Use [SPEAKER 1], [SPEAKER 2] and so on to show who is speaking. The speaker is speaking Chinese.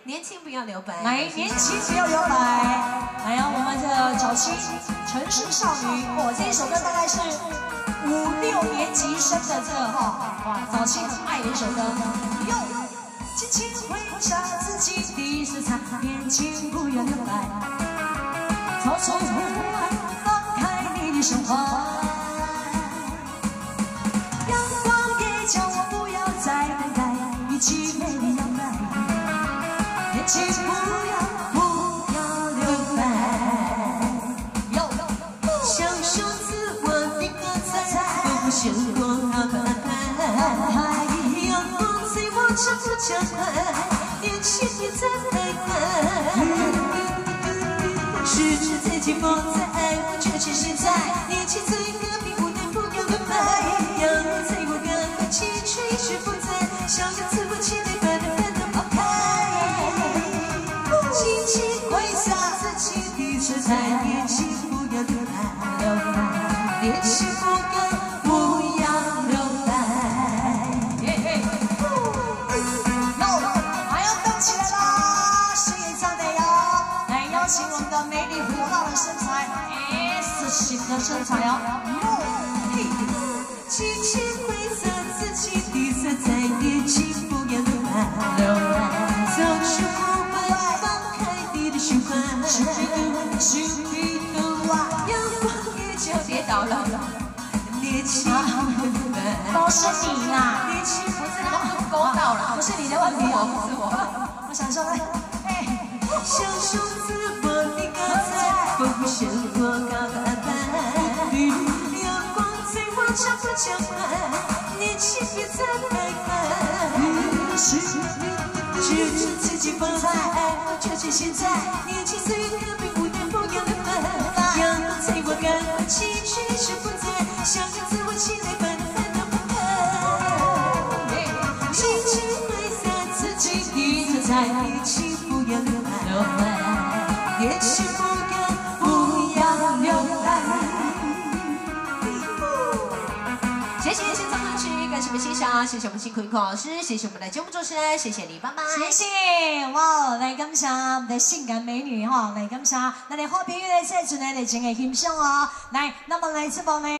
[SPEAKER 1] 年轻不要留白。
[SPEAKER 2] 来，年轻不要留白。来呀，我们的早期城市少女，我这一首歌大概是5、6年级生的这哇，早期很爱的一首歌。哟，轻轻挥洒自己的色彩，年轻不要留白。走出户外，放开你的胸怀。阳光也叫我不要再等待，一起美丽摇摆。年轻不要留白。哟，
[SPEAKER 1] 享受自我的歌彩，都不嫌过好可爱。阳光在我这不加快，年轻也在徘徊。失去自己不再爱，就趁现在，年轻最和平，无奈不要留白。阳光在我赶快青春一去不再，想要自我期待，把人烦恼抛开。轻轻挥洒自己的色彩，年轻不要留白，年轻不要留白。
[SPEAKER 2] 还要动起来啦！声音唱得哟，来邀请我们的美丽火辣的身材 ，S 型的身材哦。
[SPEAKER 1] 轻轻挥洒自己的色彩，年轻不要留白。走出户外，放开你的胸怀。阳光也就跌倒了，年轻不留白。
[SPEAKER 2] 都是你啦！
[SPEAKER 1] 年轻不是那么勾到了，
[SPEAKER 2] 不是你的问题哦，
[SPEAKER 1] 不是我。
[SPEAKER 2] 我想说，
[SPEAKER 1] 享受自我的歌彩，不嫌我高高矮白。阳光在我这不加快，年轻也在徘徊。失去自己风采，就趁现在，年轻最和平，无奈不要留白。阳光在我赶快青春一去不再，想要自我期待，把烦恼抛开。轻轻挥洒自己的色彩，年轻不要留白，年轻不要留白。谢谢现场歌曲，感谢我们欣赏，谢谢我们辛苦音控老师，谢谢我们的节目主持人，谢谢你，拜拜。
[SPEAKER 2] 谢谢哇！来感谢我们的性感美女哈，来感谢咱的好朋友呢，在阵呢，来真的欣赏哦。来，那么来这帮呢。